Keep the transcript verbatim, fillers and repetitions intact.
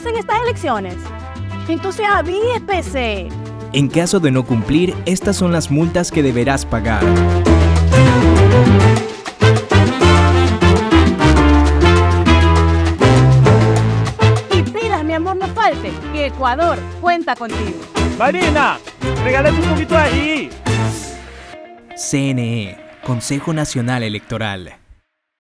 votos en estas elecciones? Entonces avíspese. En caso de no cumplir, estas son las multas que deberás pagar. Y pilas, mi amor, no falte, que Ecuador cuenta contigo. Marina, regálame un poquito ahí. C N E, Consejo Nacional Electoral.